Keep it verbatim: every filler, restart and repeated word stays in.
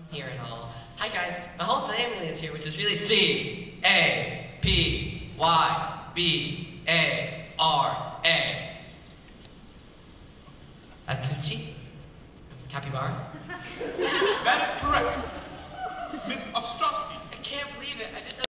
here and all. Hi guys, my whole family is here, which is really C A P Y B A R A. Acouchi? Capybara? That is correct. Miss Ostrowski. I can't believe it. I just